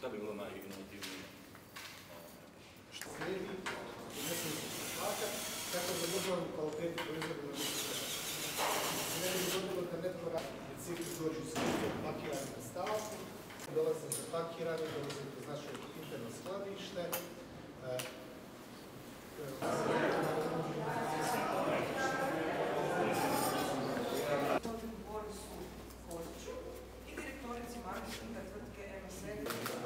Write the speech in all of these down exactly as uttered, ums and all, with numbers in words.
Šta bi bilo najinovativnije? Što slijedi, nekoliko postaka, kako zadržavamo kvalitetu proizvoda na biti. Ne bi dogodilo da netko radi bicikli dođu s pakirani na stavku, dolaze za pakirani, dolaze kroz naše interno skladište. I direktorici marketinga tvrtke M S N.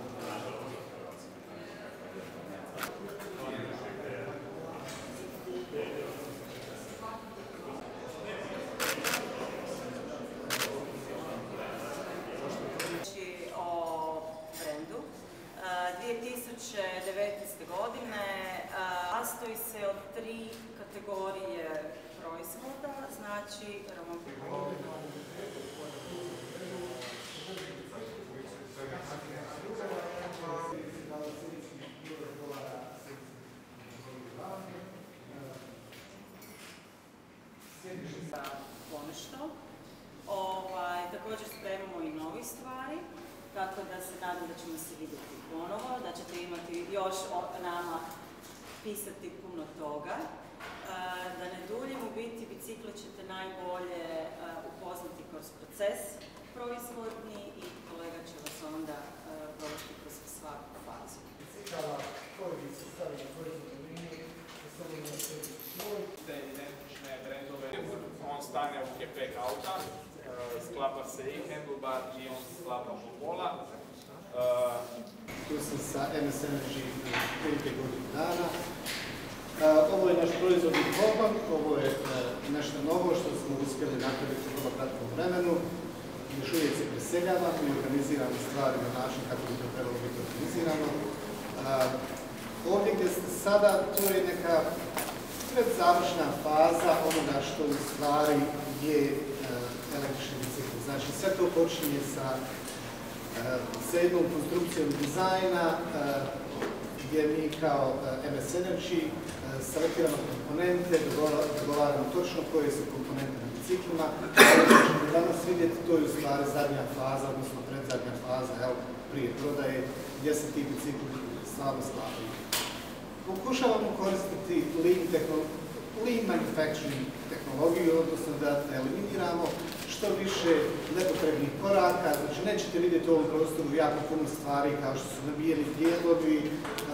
O brendu. dvije tisuće devetnaeste. godine sastoji se od tri kategorije proizvoda, znači ponešto. Ovaj, također spremamo i nove stvari, tako da se nadam da ćemo se vidjeti ponovo, da ćete imati još o nama pisati puno toga. E, da ne duljim, u biti bicikle ćete najbolje e, upoznati kroz proces proizvodnji i kolega će vas onda e, provesti kroz svaku fazu. Bicikala koji se stavi na proizvodnu liniju, postavljamo na sebi svoj. Te identične brendove, on stane u kepek auta, sklapa se i handlebar i on sklapa u pola. Tu sam sa M S Energy prilike godinu dana. Ovo je naš proizvodni pogon, ovo je nešto novo što smo uspjeli napraviti u vrlo kratkom vremenu. Još uvijek se preseljavamo i organiziramo stvari na način kako bi to trebalo biti organizirano. Ovdje gdje ste sada, to je neka predzavršna faza onoga što u stvari je električni bicikl. Znači sve to počinje sa sa jednom konstrukcijom dizajna gdje mi kao M S Energy selektiramo komponente, dogovaramo točno koje su komponente na biciklima. Što ćemo danas vidjeti, to je u stvari zadnja faza, odnosno predzadnja faza, evo, prije prodaje, gdje se ti bicikli stvarno sklapaju. Pokušavamo koristiti lean, lean manufacturing tehnologiju, odnosno da eliminiramo što više nepotrebnih koraka. Znači, nećete vidjeti u ovom prostoru jako puno stvari kao što su nabijeni dijelovi,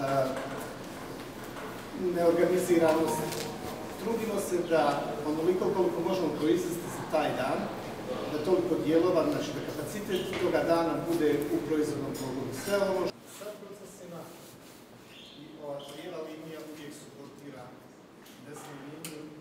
neorganiziranost. Trudimo se da onoliko koliko možemo proizvesti za taj dan, da toliko dijelova, znači da kapacitet toga dana bude u proizvodnom pogonu. Sve ovo što sa procesima i ova cijela linija uvijek suportira desnu liniju